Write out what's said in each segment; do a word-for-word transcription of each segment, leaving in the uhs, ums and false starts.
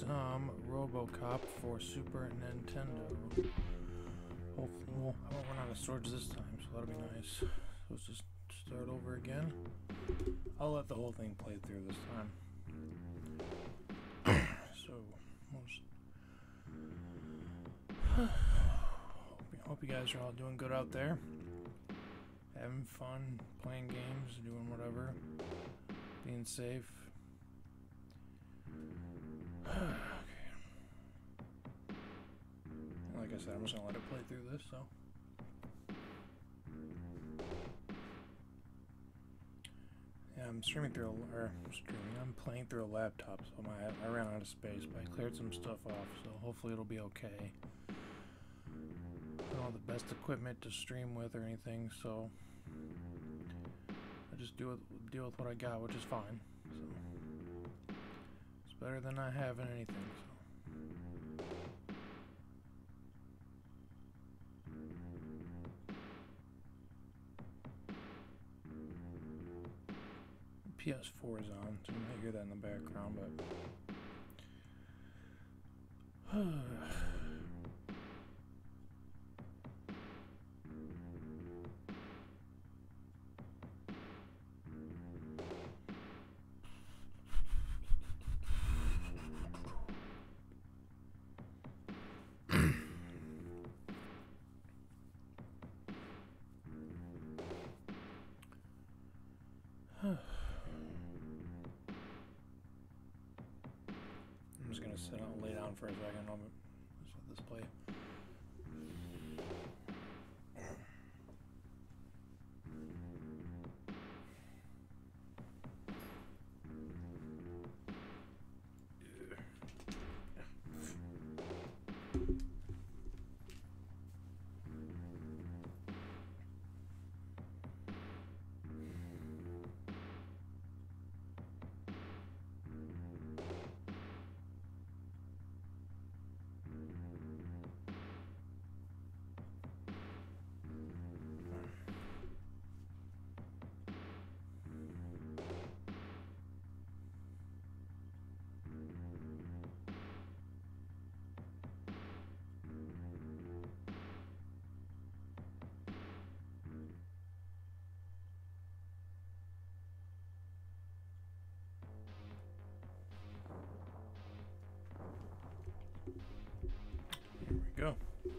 some RoboCop for Super Nintendo. Hopefully, well, I won't run out of swords this time, so that'll be nice. So let's just start over again. I'll let the whole thing play through this time. So, most hope you guys are all doing good out there. Having fun, playing games, doing whatever, being safe. Okay. Like I said, I'm just gonna let it play through this, so. Yeah, I'm streaming through a, or streaming, I'm playing through a laptop, so my, I ran out of space, but I cleared some stuff off, so hopefully it'll be okay. I don't have the best equipment to stream with or anything, so I just deal with, deal with what I got, which is fine. So it's better than not having anything. So. P S four is on, so you might hear that in the background, but. I'm just gonna sit down and lay down for a second. I'll just let this play. Go.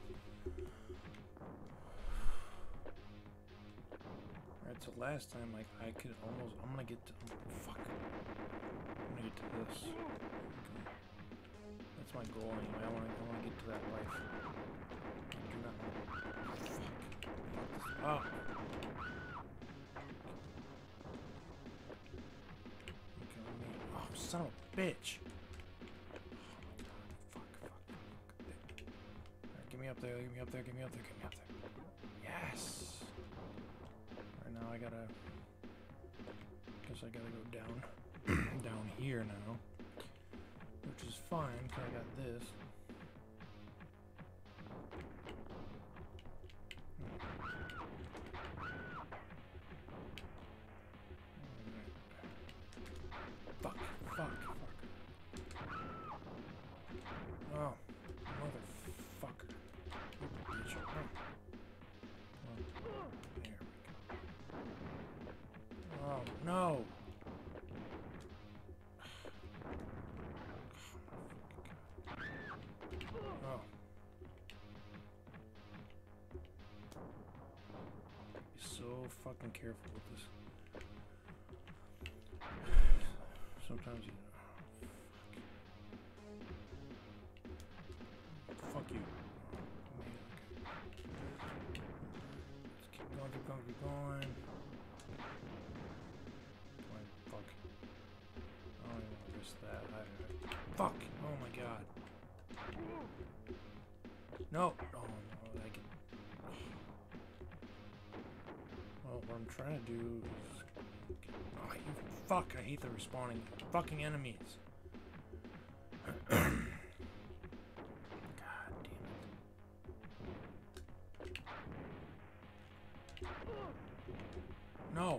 Alright, so last time, like, I could almost, I'm gonna get to, oh, fuck. I'm gonna get to this. Okay. That's my goal anyway, I wanna, I wanna get to that life. I do not, fuck. Fuck this up. Okay, let me, oh, son of a bitch. Get me up there, get me up there, get me up there, get me up there. Yes! Alright, now I gotta... Guess I gotta go down. down here now. Which is fine, because I got this. Fuck, fuck, fuck. Oh, motherfucker. Oh no! Oh. Be so fucking careful with this. Sometimes you. Fuck. Fuck you. Keep going, keep going, keep going. Fuck. I don't even want to risk that. I don't know. Fuck! Oh my god. No! Oh no, I can. Well, what I'm trying to do is. Oh, you fuck! I hate the respawning fucking enemies. God damn it. No!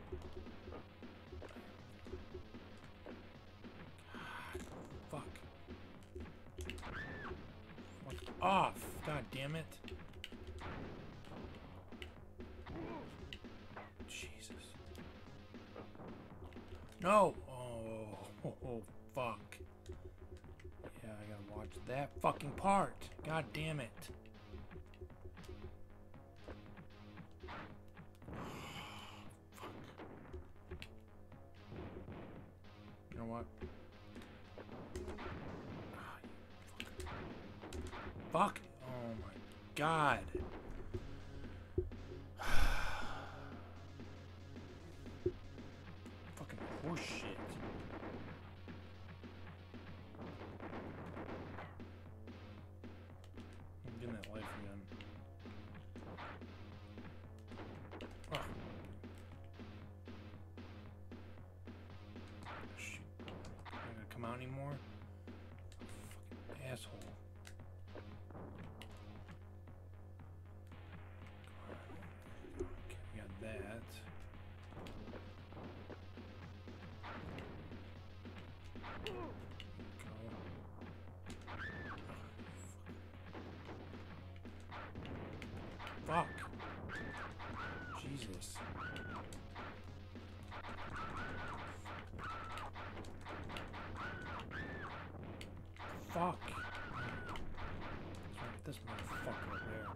God, fuck. off. God damn it. Jesus. No. Oh, oh, oh, fuck. Yeah, I gotta watch that fucking part. God damn it. You know what? Fuck. Oh my god. Fucking horse shit. I'm getting that life again. Oh. Shoot. Not gonna come out anymore? Fucking asshole. That. Go. Fuck. Jesus. Fuck. Let's get this motherfucker up there.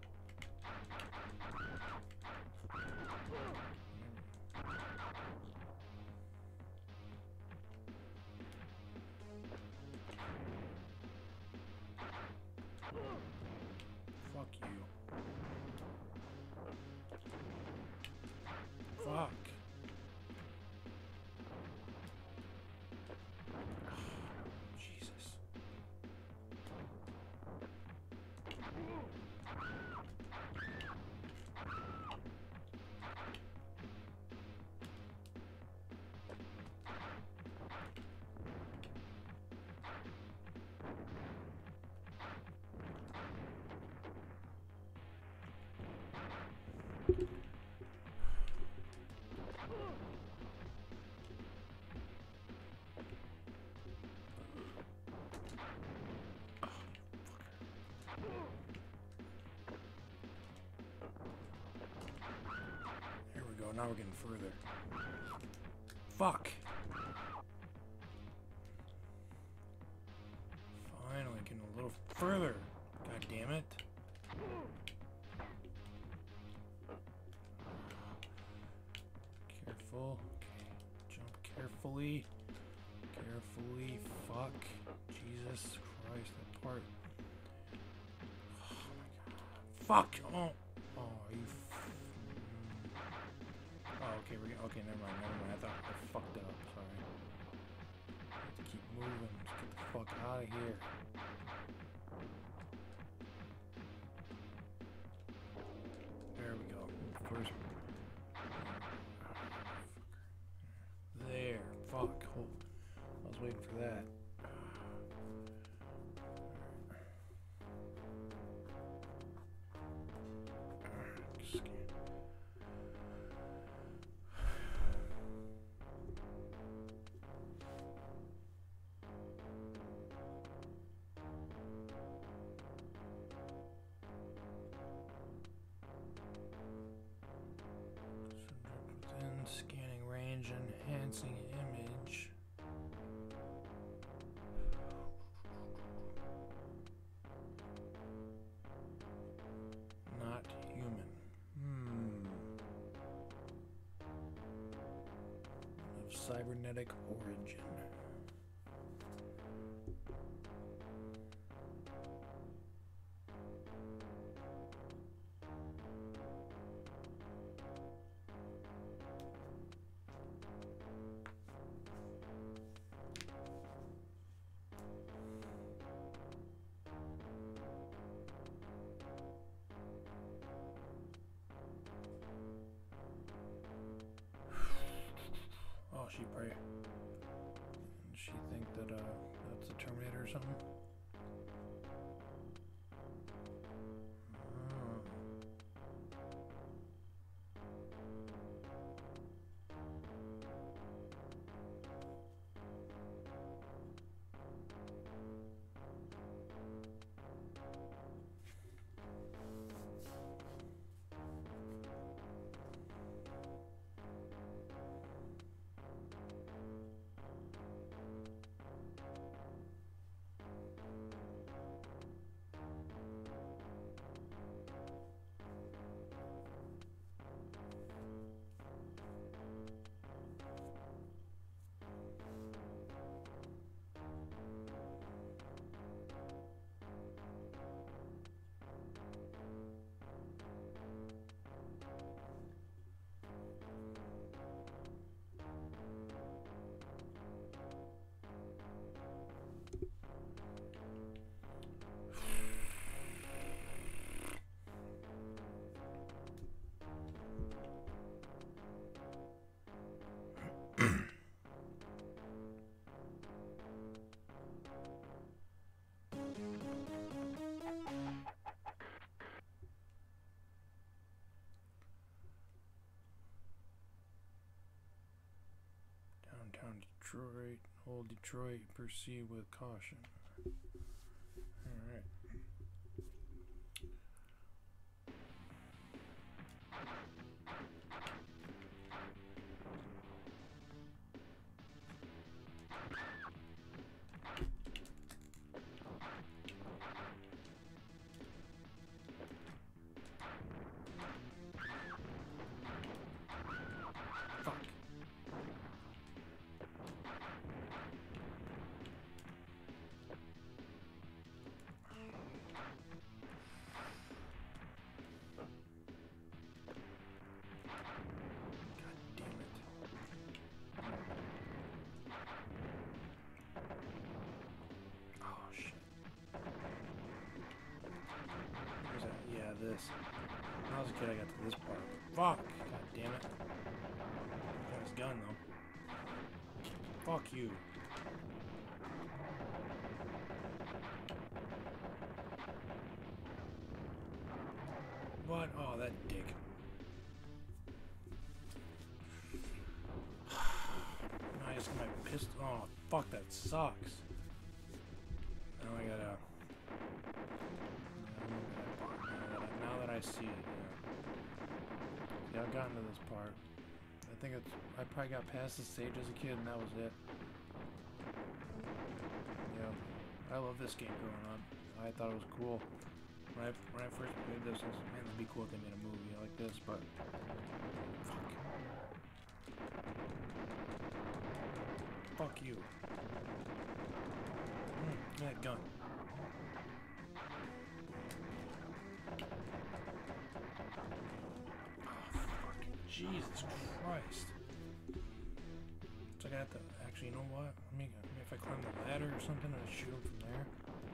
Fuck you. Fuck. Jesus. There we go, now we're getting further. Fuck! Finally getting a little further. God damn it. Careful. Okay. Jump carefully. Carefully. Fuck. Jesus Christ, that part. Oh my god. Fuck! Oh! Oh, are you f Oh, okay, we're gonna, okay, never mind, never mind. I thought I fucked up, sorry. Let's keep moving. Let's get the fuck out of here. There we go. First. There. Fuck. Hold. I was waiting for that. Scanning range, enhancing image. Not human. Hmm. Of cybernetic origin. Oh, she probably. Does she think that uh, that's a Terminator or something? Oh. around Detroit. Hold Detroit, proceed with caution. Alright. This. When I was a kid, I got to this part. Fuck! God damn it. Got his gun though. Fuck you. What? Oh, that dick. Now I just got my pistol. Oh, fuck, that sucks. Now I gotta. I see it, yeah. Yeah, I've gotten to this part. I think it's, I probably got past the stage as a kid and that was it. Yeah, I love this game growing up. I thought it was cool. When I, when I first played this, I was like, man, that'd be cool if they made a movie like this, but fuck. Fuck you. Mm, that gun. Jesus Christ. So I got to, actually, you know what? Let me, maybe if I climb the ladder or something and shoot him from there.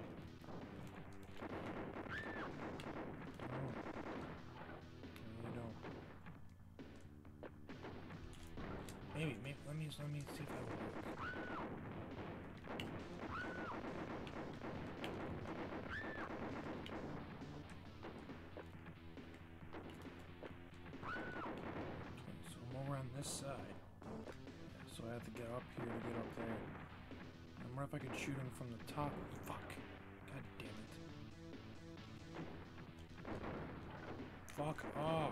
Oh. Okay, you don't. Maybe, maybe, let me, let me see if that will work. This side. Yeah, so I have to get up here to get up there. I wonder if I could shoot him from the top. Fuck. God damn it. Fuck off.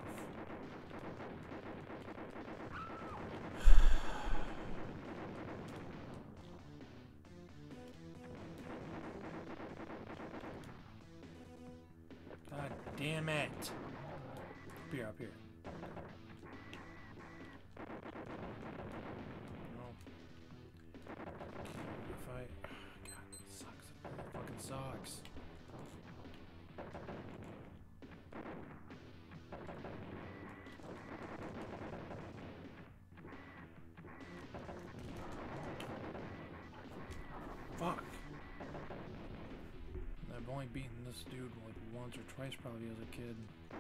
God damn it. Up here, up here. Sucks. Fuck. I've only beaten this dude like once or twice probably as a kid.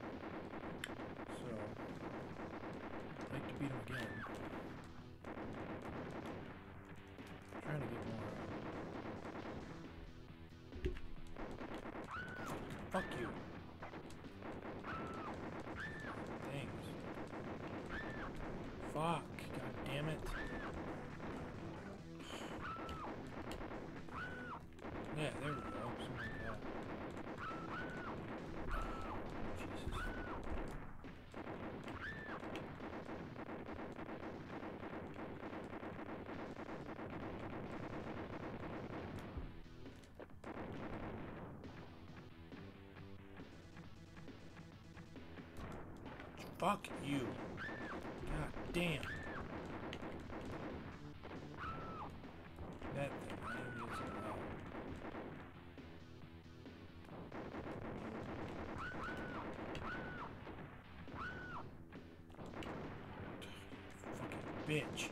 So I'd like to beat him again. I'm trying to get more. Fuck you. Things. Fuck. God damn it. Yeah, there we go. Something like that. Jesus. Fuck you. God damn. That thing, I didn't use it at all. Fucking bitch.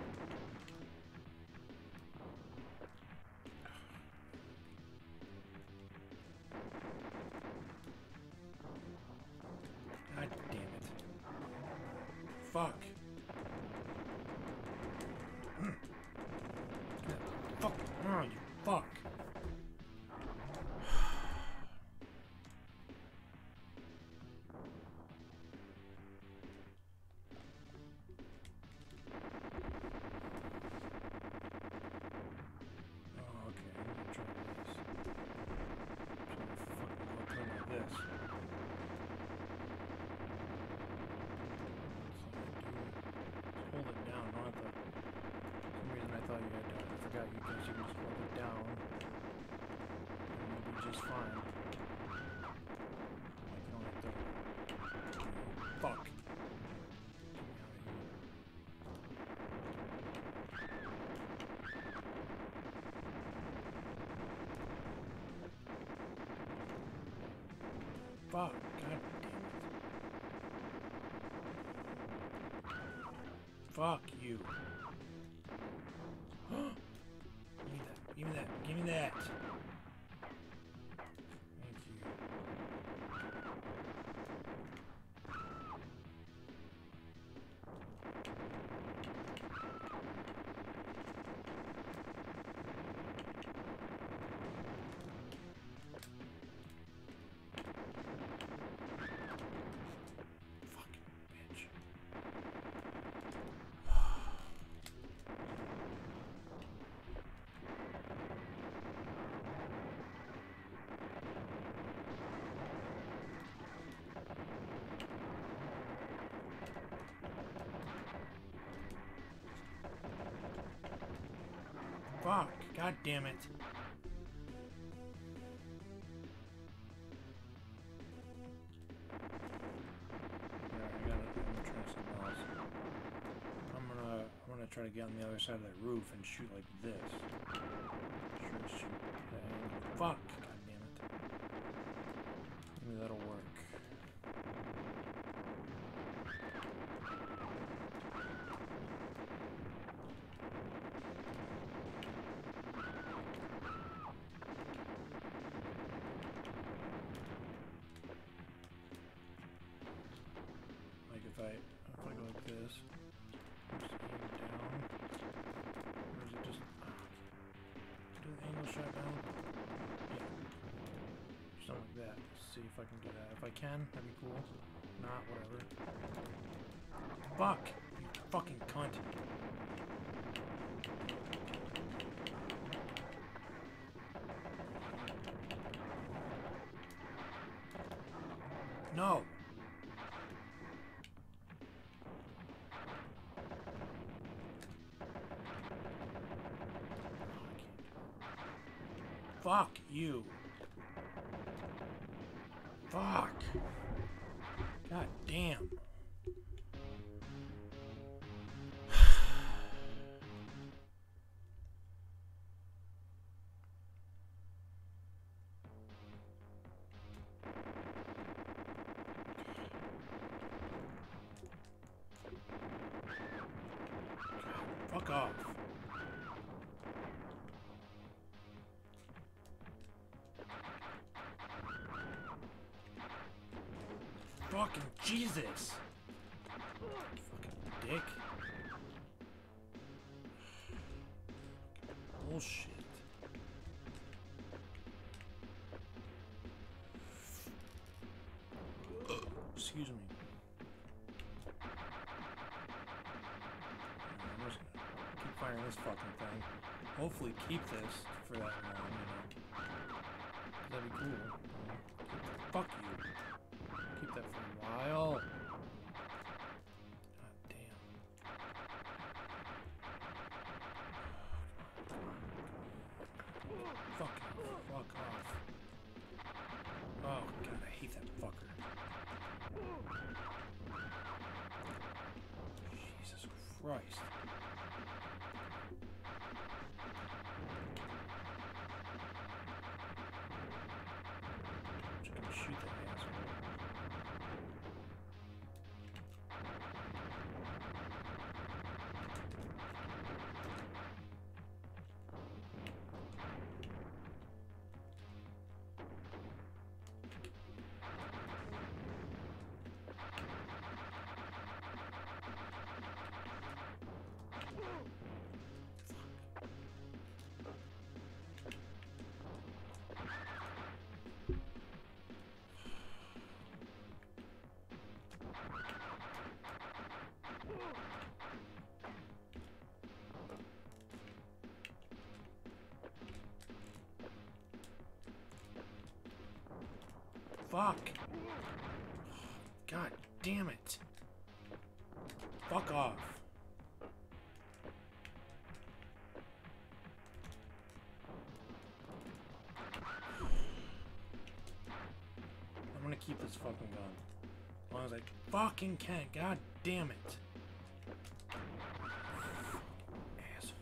God damn it. Fuck. Fuck. Oh, you fuck. forgot you guys, you can just hold it down. And you'll be just fine. I can only do it. Fuck. Fuck, god damn it. Fuck you. Give me that, give me that, give me that. Thank you. Fuck, god damn it. Yeah, I gotta, I'm gonna try something else. I'm gonna, I'm gonna try to get on the other side of that roof and shoot like this. Try to shoot that angle. Fuck, god damn it. Maybe that'll work. If I, if I go like this, just aim down, or is it just, uh, do the angle shot down? Yeah. Something like that. Let's see if I can do that. If I can, that'd be cool. Not, whatever. Fuck! You fucking cunt. No! Fuck you. Fuck. God damn. Fuck off. Fucking Jesus! Fucking dick. Bullshit. Excuse me. I'm just gonna keep firing this fucking thing. Hopefully keep this for that long, you know. That'd be cool. Fuck you. Keep that for a while. God damn. Fuck off. Fuck off. Oh god, I hate that fucker. Jesus Christ. I'm just gonna shoot that asshole. Fuck. God damn it. Fuck off. fucking can't. God damn it. Asshole.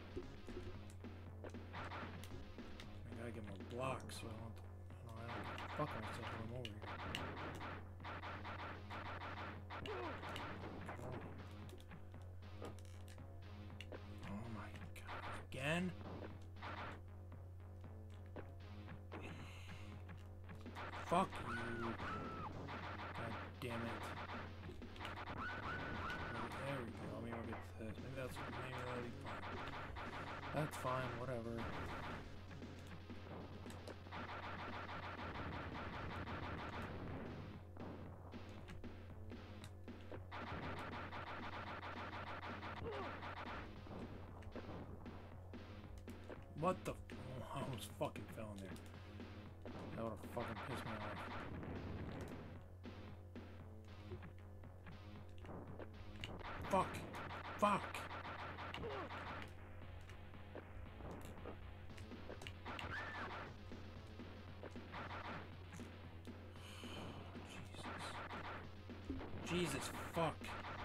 I gotta get more blocks so I don't, I don't, I don't fuck myself when I'm over here. Oh my god. Again? Fuck you. God damn it. There we go. Maybe I'll get to this. Maybe that's maybe that'll be fine. That's fine, whatever. What the? Oh, I almost fucking fell in there. That would have fucking pissed me off. Fuck! Fuck! Jesus. Jesus, fuck.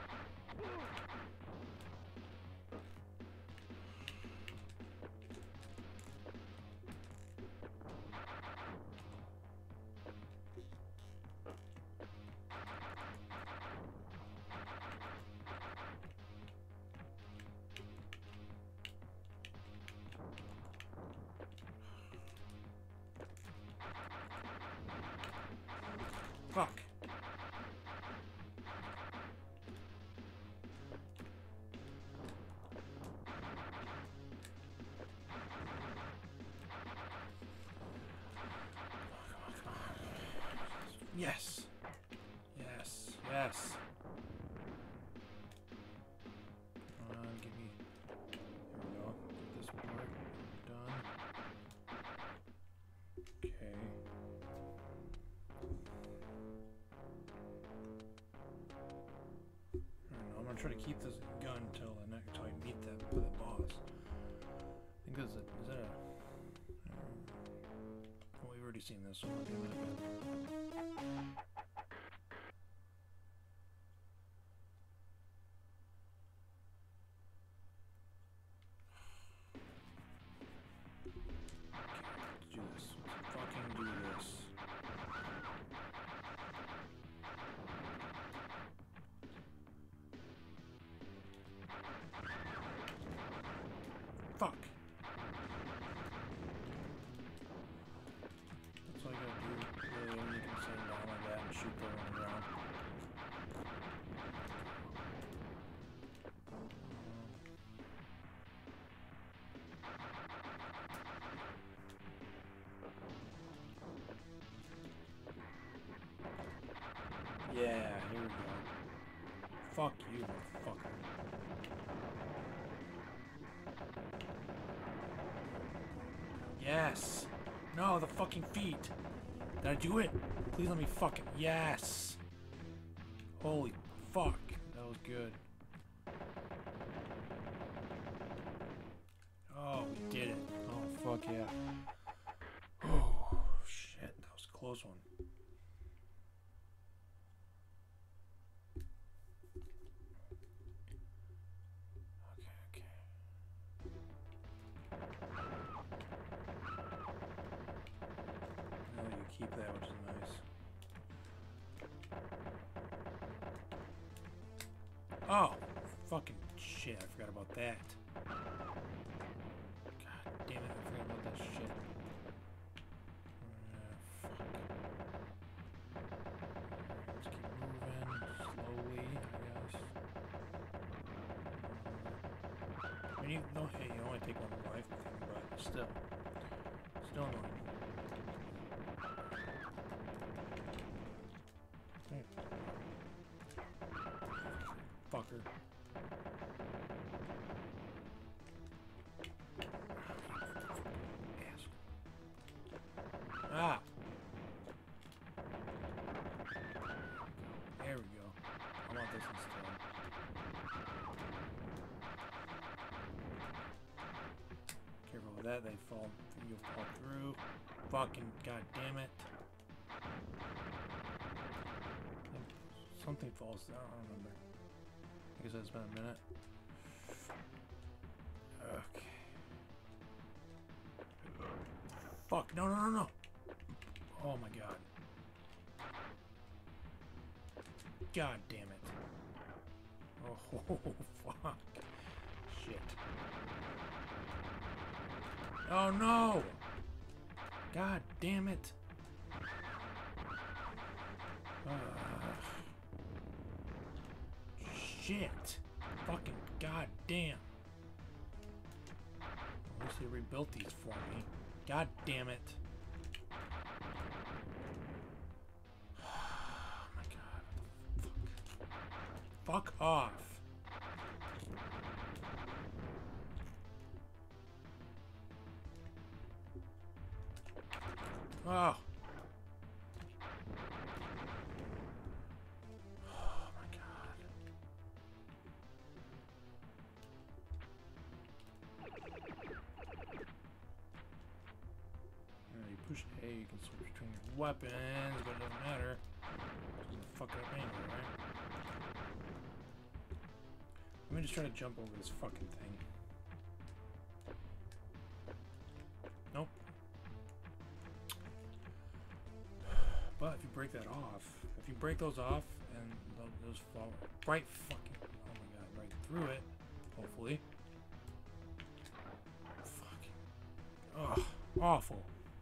Fuck. Yes. Yes. Yes. Come on, give me. Here we go. Get this part done. Okay. I'm gonna try to keep this gun until the next time I meet that with the boss. I think that's a, is that a? Well, we've already seen this one. I'll give it a bit. Fuck. That's all I gotta do. Really, you can sit down like that and shoot them on the ground. Yeah, here we go. Fuck you, motherfucker. Yes! No, the fucking feet! Did I do it? Please let me fucking... Yes! Holy fuck. That was good. Oh, we did it. Oh, fuck yeah. Oh, shit. That was a close one. Keep that, which is nice. Oh, fucking shit! I forgot about that. God damn it! I forgot about that shit. Uh, fuck. Let's keep moving slowly, I guess. I mean, you, no, hey, you only take one life, but still, still annoying. Fucker. Ah. There we go. I want this instead. Careful with that, they fall. You'll fall through. Fucking goddamn it. something falls down. I don't remember. I guess it's been a minute. Okay. Fuck! No! No! No! No! Oh my god! God damn it! Oh fuck! Shit! Oh no! God damn it! Uh, shit! Fucking goddamn! At least they rebuilt these for me. God damn it! Oh my god! Fuck! Fuck off! Oh! Push A, you can switch between your weapons, but it doesn't matter. It's gonna fuck it up anyway, right? Let me just try to jump over this fucking thing. Nope. But if you break that off, if you break those off and those fall right fucking, oh my god, right through it, hopefully. Fucking, ugh, awful.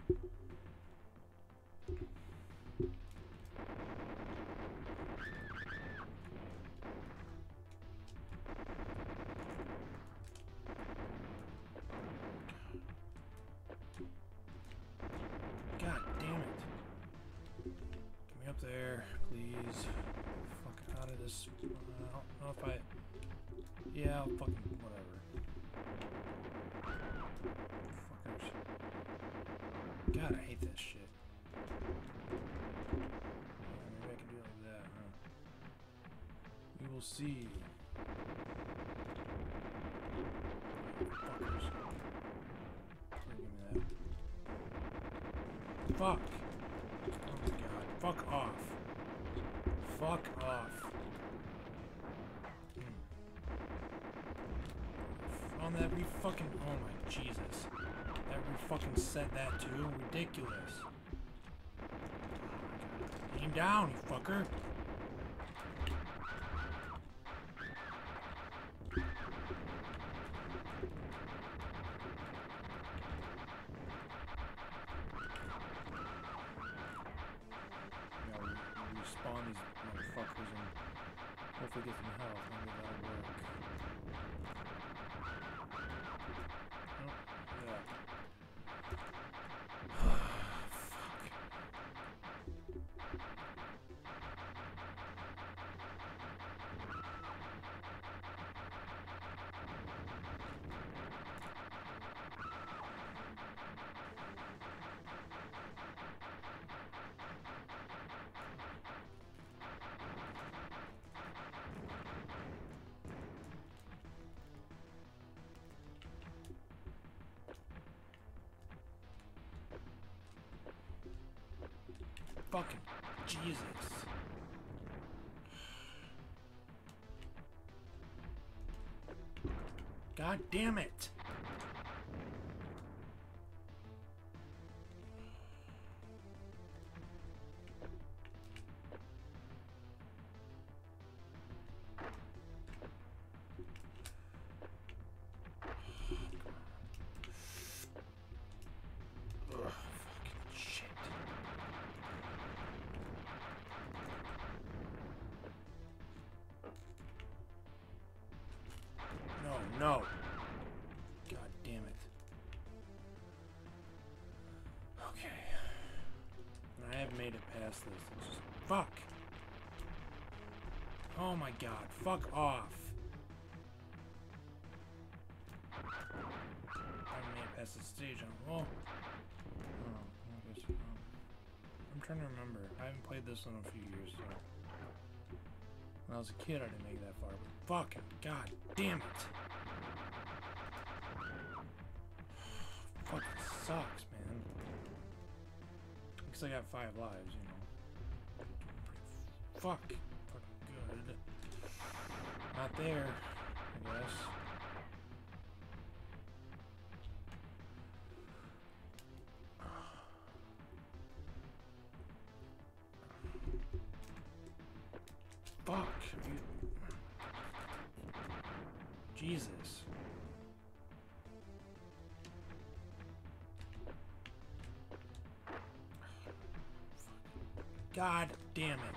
God damn it. Get me up there, please. Fuck out of this. I don't know if I... Yeah, I'll fucking... whatever. Fuckers. God, I hate that shit. Maybe I can do it like that, huh? We will see. Fuckers. Give me that. Fuck! Oh my god. Fuck off. Fuck off. Hmm. On that re fucking. Oh my Jesus. That re fucking said that too? Ridiculous. Aim down, you fucker. Spawn these motherfuckers and hopefully get some health. Maybe that'll work. Oh, yeah. Fuck. Fucking Jesus. God damn it. No. God damn it. Okay. I have made it past this. It's just, fuck. Oh my god. Fuck off. I haven't made it past this stage. Oh. Oh, I guess, um, I'm trying to remember. I haven't played this in a few years, so. When I was a kid, I didn't make it that far. But fucking god damn it. Fucking sucks, man. Because I got five lives, you know. Fuck. Fuck. Not there, I guess. Fuck. You... Jesus. God damn it.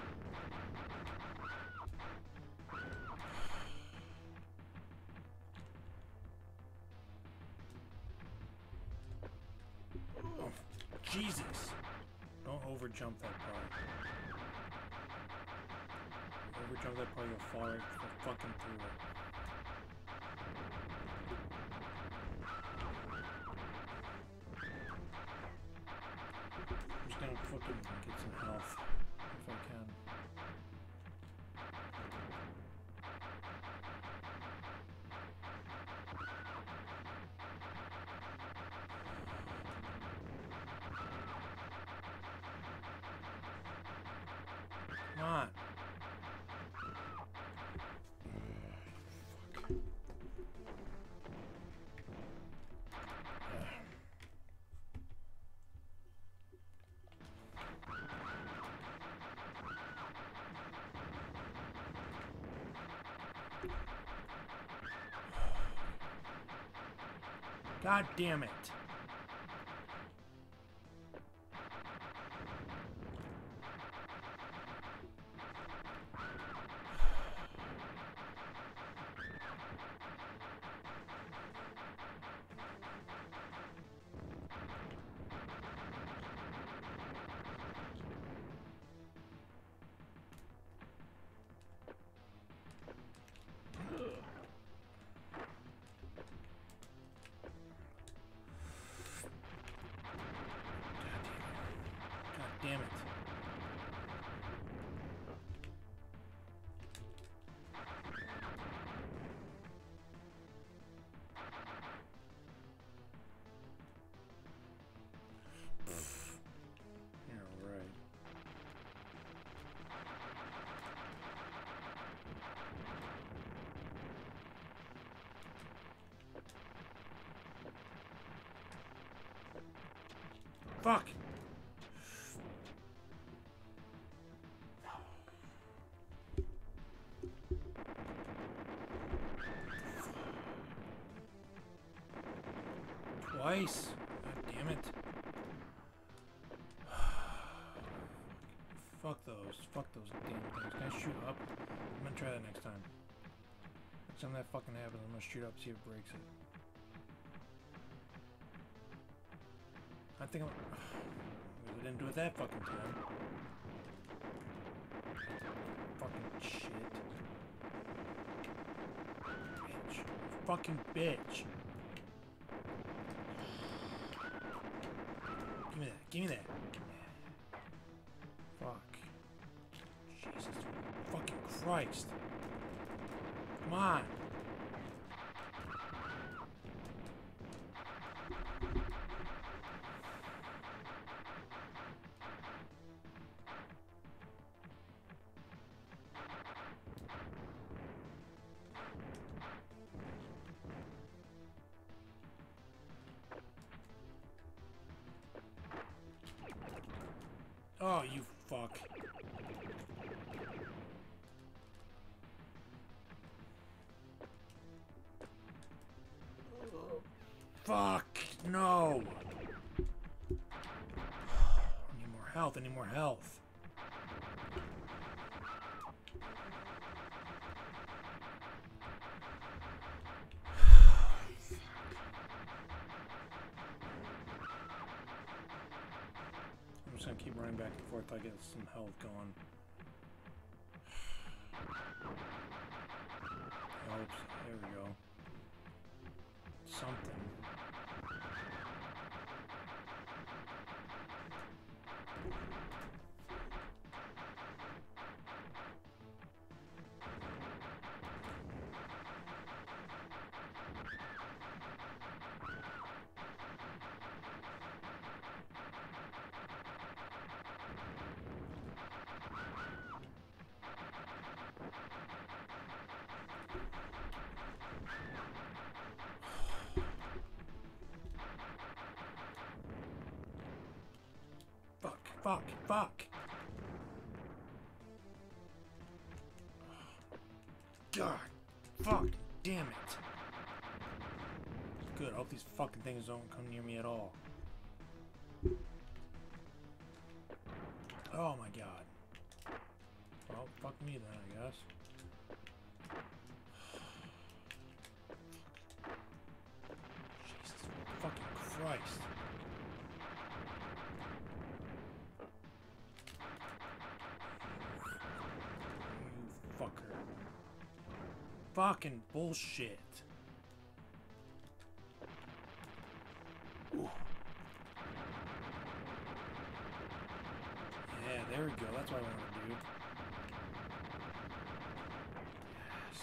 Oh, Jesus. Don't over jump that part. Over jump that part, you'll fall right fucking through it. I'm just gonna fucking get some health if I can. Come on. God damn it. Damn it. Yeah, right. Fuck! Twice. God damn it. Fuck those. Fuck those damn things. Can I shoot up? I'm gonna try that next time. Next time that fucking happens, I'm gonna shoot up, see if it breaks it. I think I'm... I didn't do it that fucking time. Fucking shit. Bitch. Fucking bitch. Give me that. Give me that. Fuck. Jesus fucking Christ. Come on. Oh, you fuck. Fuck, no. I need more health, I need more health. I'm just gonna keep running back and forth till I get some health going. I hope so. There we go. Something. Fuck, fuck. God, fuck, damn it. Good, I hope these fucking things don't come near me at all. Oh my god. Well, fuck me then, I guess. Jesus fucking Christ. You fucker. Fucking bullshit. Ooh. Yeah, there we go. That's what I want to do. Yes.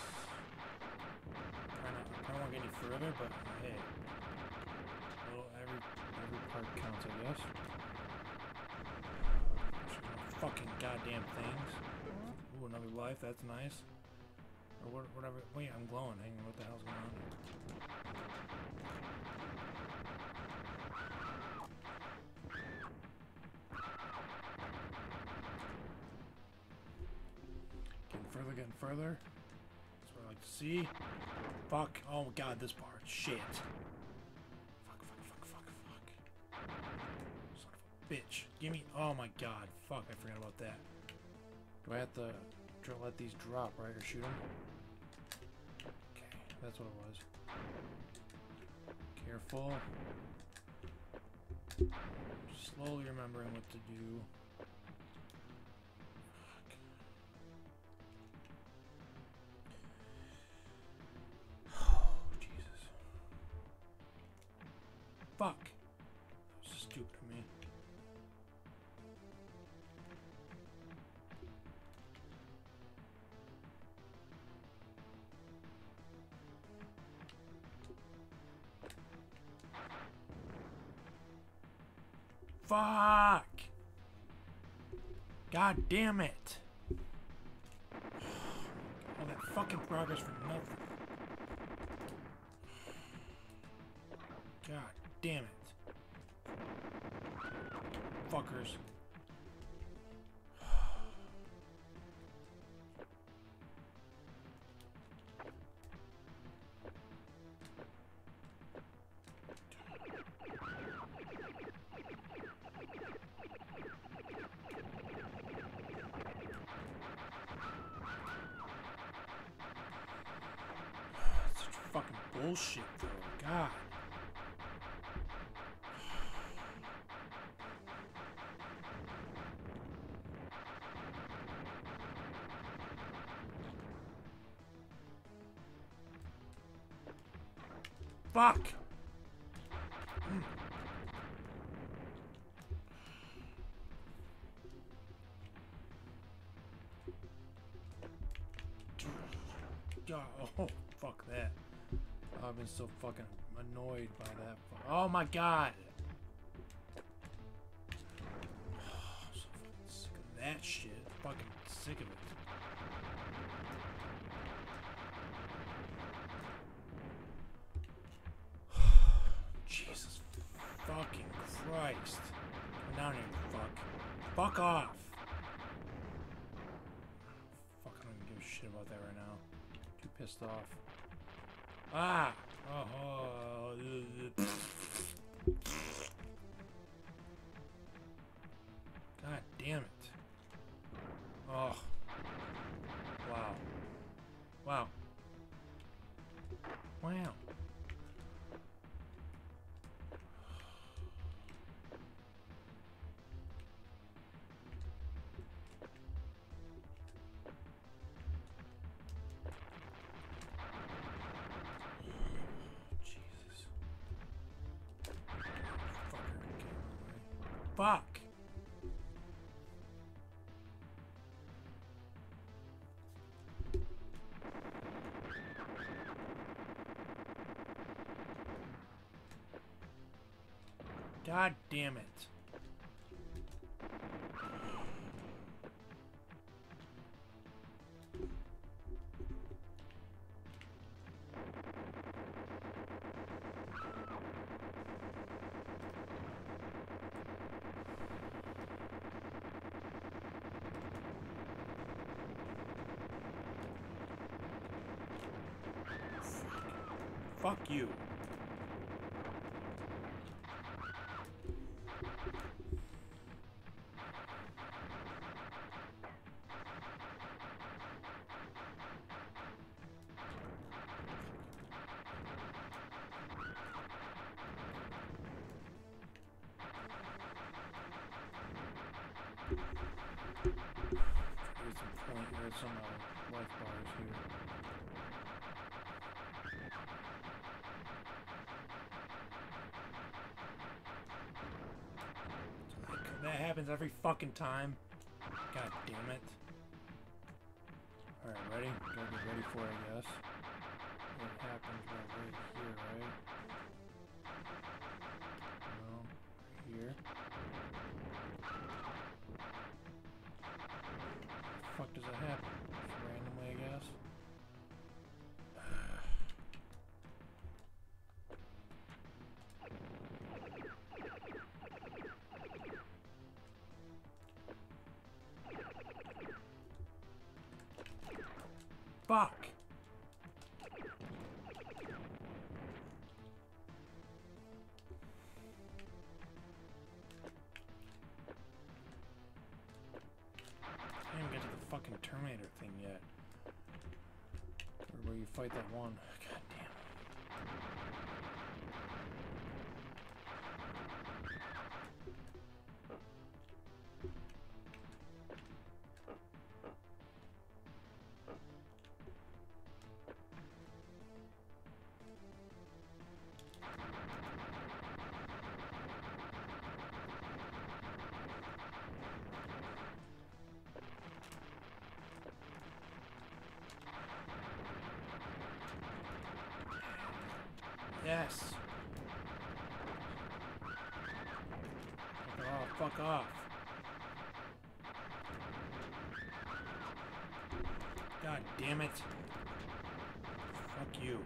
I don't, I don't want to get any further, but hey. Well, every, every part counts, I guess. Fucking goddamn things. Ooh, another life. That's nice. Or what, whatever. Wait, I'm glowing. Hang on. What the hell's going on here? Further, getting further. That's what I like to see. Fuck. Oh my god, this part. Shit. Fuck, fuck, fuck, fuck, fuck. Son of a bitch. Give me. Oh my god. Fuck, I forgot about that. Do I have to let these drop, right? Or shoot them? Okay, that's what it was. Careful. Slowly remembering what to do. Fuck. That was stupid of me. Fuck! God damn it! All that fucking progress for nothing. God damn it. Fuckers. Such fucking bullshit though. God. Fuck! Mm. God, oh, fuck that. I've been so fucking annoyed by that. Oh my god! Oh, I'm so fucking sick of that shit. Fucking sick of it. Jesus fucking Christ. Come down here, fuck. Fuck off. Fuck, I don't even give a shit about that right now. Too pissed off. Ah! Oh, oh. God damn it. Oh. Wow. Wow. Wow. Fuck. God damn it. Fuck you. There's some point, there's some uh, life bars here. That happens every fucking time. God damn it. Alright, ready? Gotta get ready for it, I guess. It happens right here, right? No. Right here. The fuck does that happen? Just randomly, I guess. Fuck! I didn't even get to the fucking Terminator thing yet. Where you fight that one. God damn. Yes. Fuck off, fuck off. God damn it. Fuck you.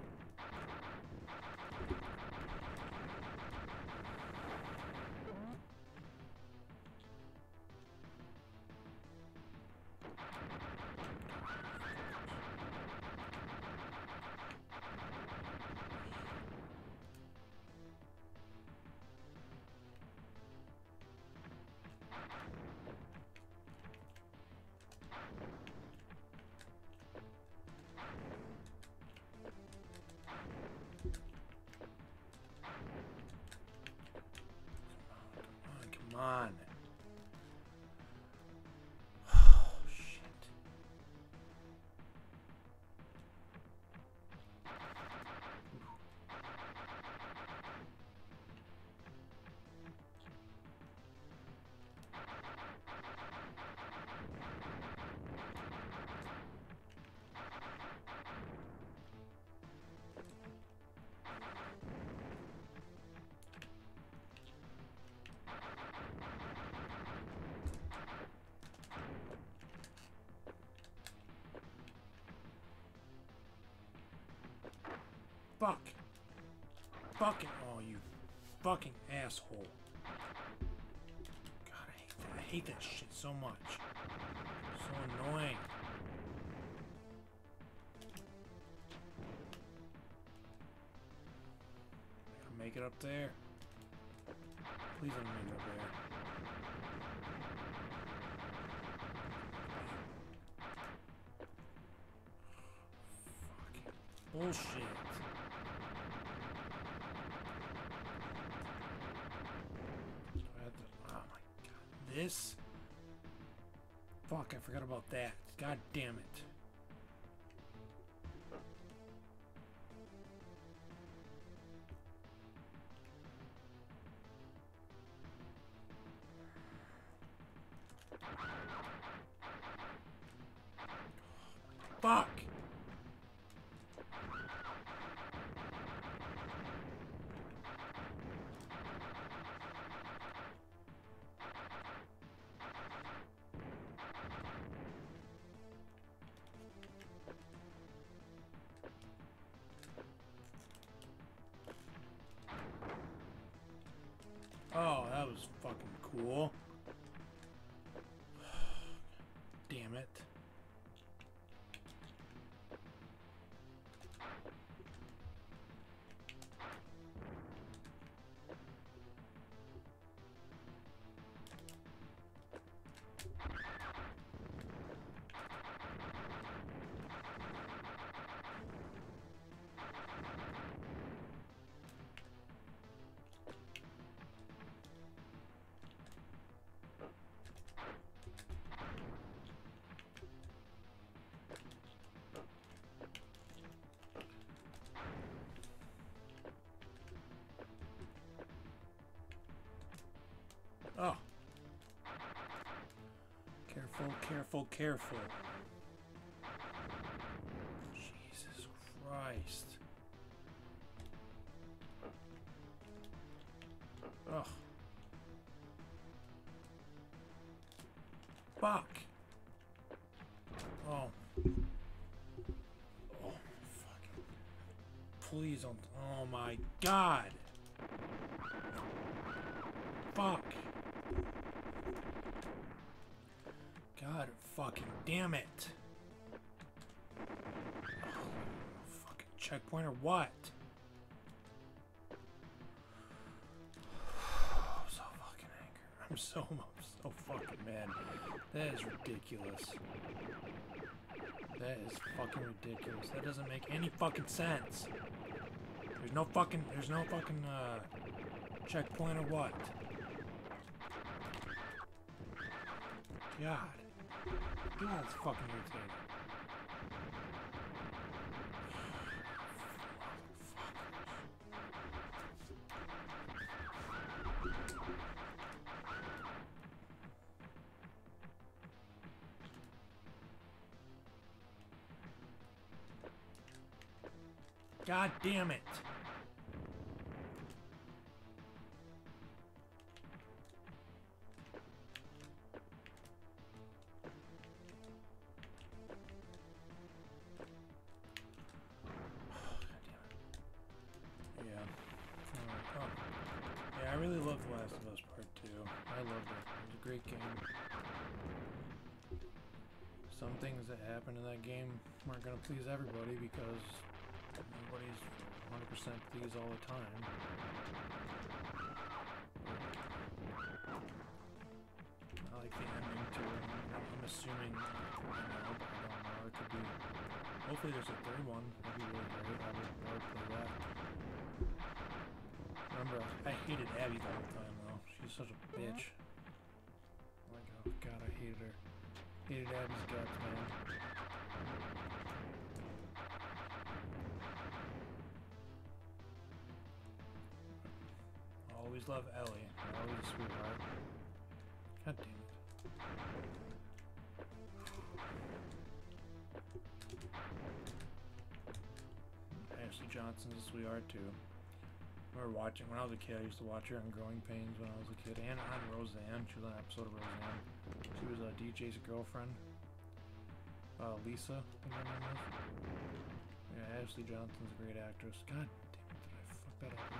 Come on. Oh, shit. Fuck. Fucking. Oh, you fucking asshole. God, I hate that. I hate that shit so much. So annoying. I gotta make it up there. Please let me make it up there. Fucking bullshit. This? Fuck, I forgot about that. God damn it. Fuck! Oh, that was fucking cool. Damn it. careful, careful. Jesus Christ. Ugh. Fuck. Oh. Oh, fucking. Please don't. Oh my God. Fuck. God fucking damn it. Oh, fucking checkpoint or what? I'm so fucking angry. I'm so, I'm so fucking mad. That is ridiculous. That is fucking ridiculous. That doesn't make any fucking sense. There's no fucking, there's no fucking, uh, checkpoint or what? God. God, it's fucking irritating. God damn it. I really love The Last of Us Part two. I loved it. It was a great game. Some things that happen in that game aren't going to please everybody because nobody's one hundred percent pleased all the time. I like the ending too. I'm assuming, I don't know, but I don't know. It could be. Hopefully there's a third one. That'd be really great. I would, I would play that. Remember, I hated Abby the whole time, though. She's such a bitch. Like, oh god, I hated her. Hated Abby's guts, man. Always love Ellie. Ellie's a sweetheart. God damn it. Ashley Johnson's a sweetheart, too. I remember watching, when I was a kid, I used to watch her on Growing Pains when I was a kid, and on Roseanne. She was on an episode of Roseanne. She was uh, D J's girlfriend. Uh, Lisa, I think her name was. Yeah, Ashley Johnson's a great actress. God damn it, did I fuck that up?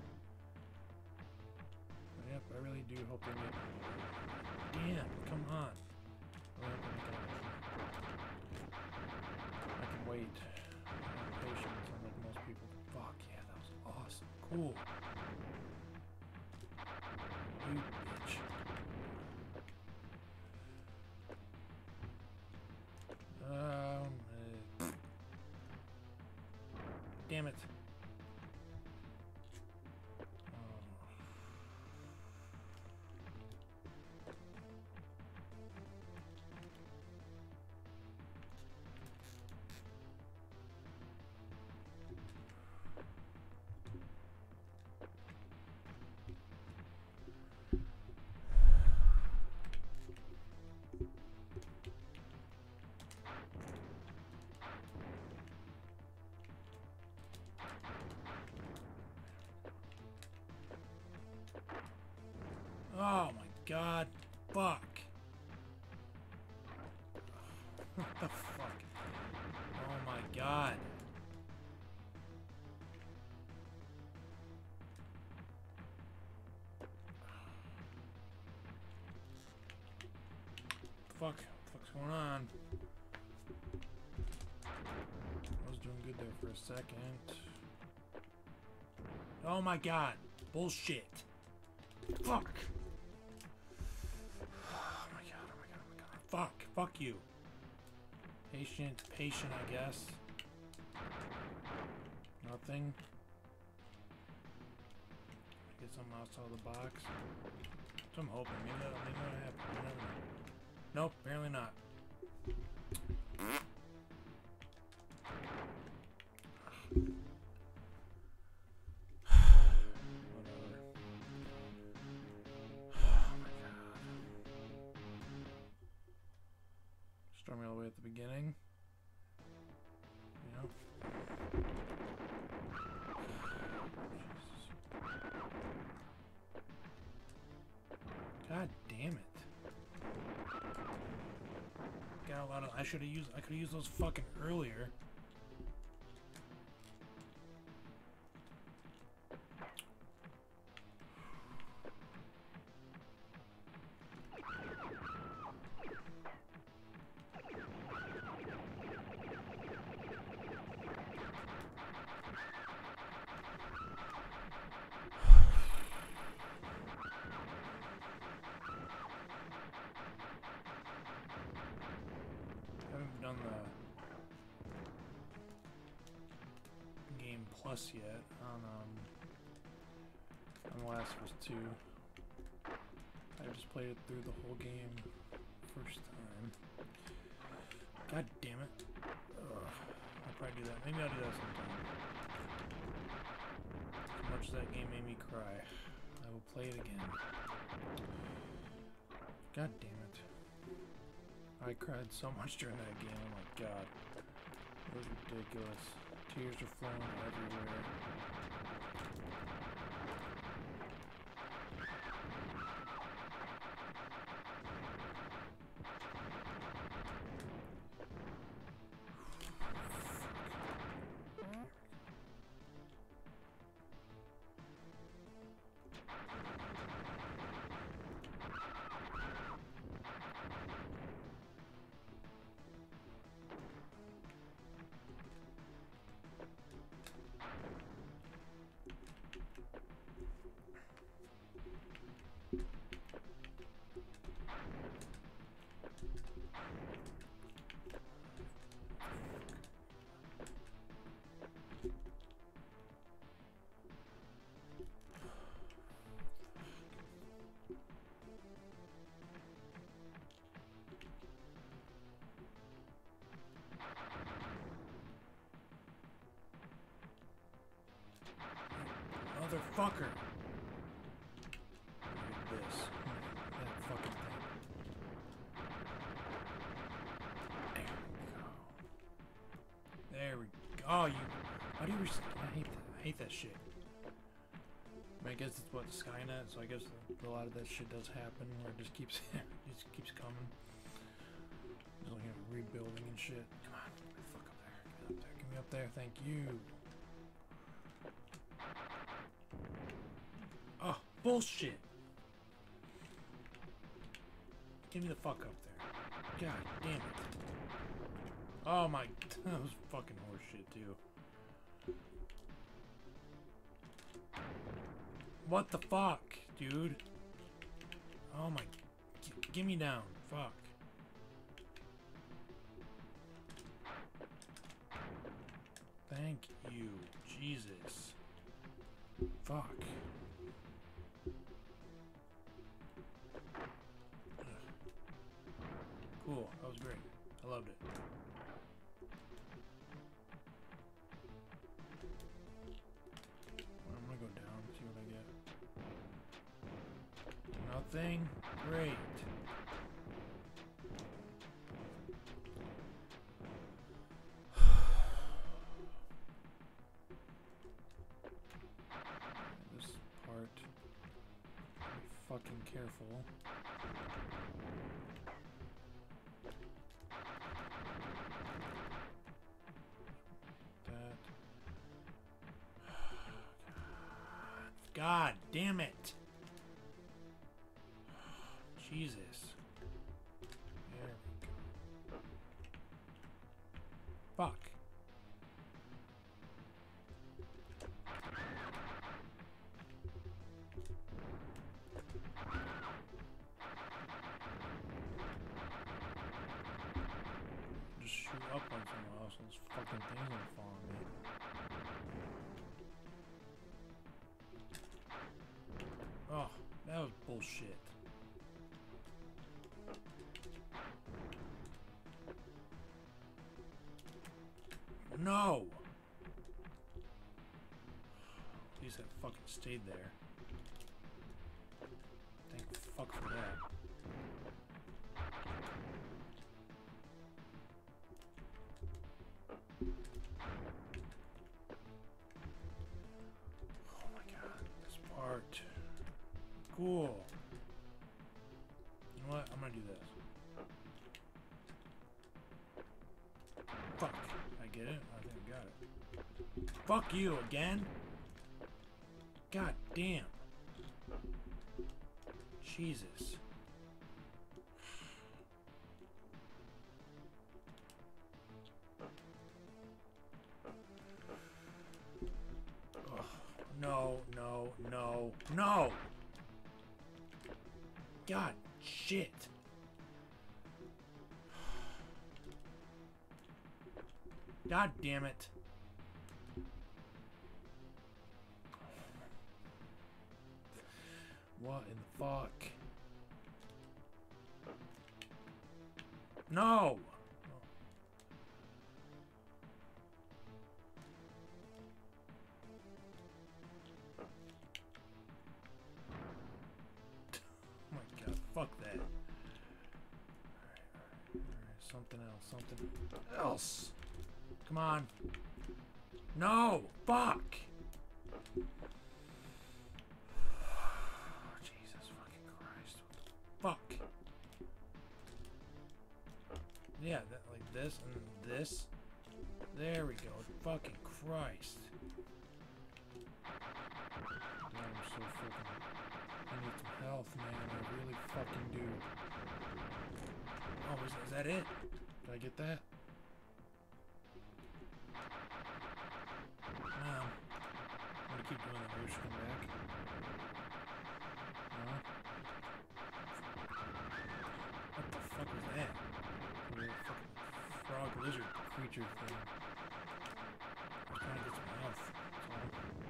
But yep, I really do hope they make it. Damn, come on. I really hope they make it. I can wait. I'm patient, unlike most people. Fuck, yeah, that was awesome. Cool. You bitch. Um. Uh, damn it. Oh my god. Fuck. What the fuck? Oh my god. Fuck. What the fuck's going on? I was doing good there for a second. Oh my god. Bullshit. Fuck. Oh my god, oh my god, oh my god. Fuck, fuck you. Patient, patient, I guess. Nothing. Get something else out of the box. So I'm hoping. Maybe that'll, maybe that'll happen. Maybe that'll... Nope, apparently not. should have used. I could have used those fucking earlier. Done the game plus yet on um on The Last of Us two. I just played it through the whole game first time. God damn it. Ugh. I'll probably do that. Maybe I'll do that sometime. As much as that game made me cry, I will play it again. God damn it. I cried so much during that game, oh my god. It was ridiculous. Tears are flowing everywhere. Motherfucker! Look at this. That fucking thing. There we go. There we go. Oh, you. How do you. I hate that. I hate that shit. But I guess it's what Skynet, so I guess a lot of that shit does happen where it just keeps it just keeps coming. Just like, you know, rebuilding and shit. Come on, get the fuck up there. Get up there. Get me up there. Thank you. Oh, bullshit. Get me the fuck up there. God damn it. Oh my, that was fucking horseshit too. What the fuck, dude? Oh my, g give me down. Fuck. Thank you, Jesus. Fuck. Cool, that was great. I loved it. I'm gonna go down, see what I get. Nothing? Great. This part, be fucking careful. God damn it. Jesus. There we go. Fuck. Just shoot up on someone else and those fucking things are fall on me. Oh, that was bullshit. No! At least that fucking stayed there. Thank fuck for that. Oh my god, this part. Cool. You know what? I'm gonna do this. get it? I think I got it. Fuck you again? God damn. Jesus. Ugh. No, no, no, no! God, shit. God damn it. What in the fuck? No! Oh my god, fuck that. Alright, alright, alright, something else, something else. Come on. No! Fuck! Jesus fucking Christ. What the fuck? Yeah, that, like this and this. There we go. Fucking Christ. God, I'm so fucking... I need some health, man. I really fucking do. Oh, is, is that it? Did I get that? No. I'm gonna keep doing that. Maybe she'll come back. No. What the fuck was that? A little fucking frog lizard creature thing. I was trying to get some health. That's all.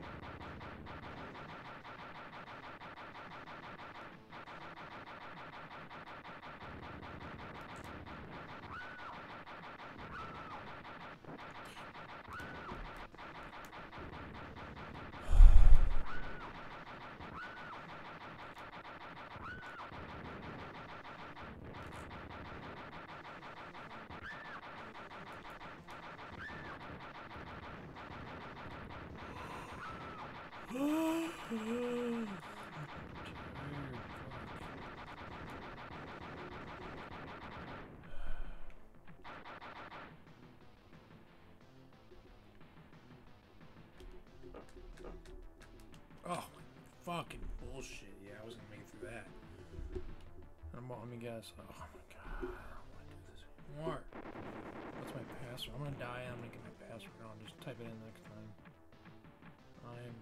Oh, fucking bullshit. Yeah, I was gonna make it through that. I'm, let me guess. Oh my god, I don't want to do this anymore. What's my password? I'm gonna die and I'm gonna get my password. I'll just type it in next time. I'm...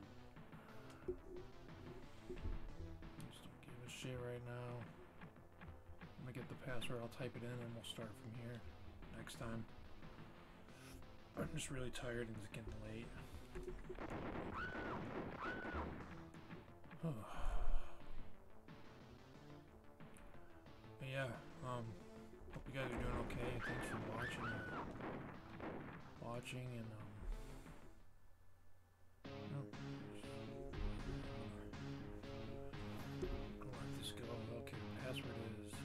Just don't give a shit right now. I'm gonna get the password, I'll type it in and we'll start from here next time. I'm just really tired and it's getting late. But yeah, um, hope you guys are doing okay. Thanks for watching, uh, watching, and um, oh, gonna let this go. Okay, the password is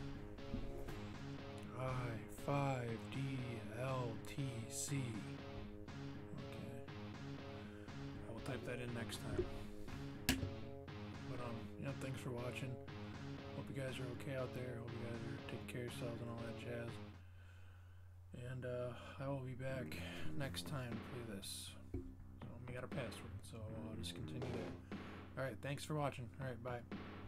I five D L T C. Okay, I will type that in next time. But um, yeah, thanks for watching. Hope you guys are okay out there. Hope you guys are taking care of yourselves and all that jazz. And uh, I will be back next time to play this. So we got a password, so I'll just continue there. Alright, thanks for watching. Alright, bye.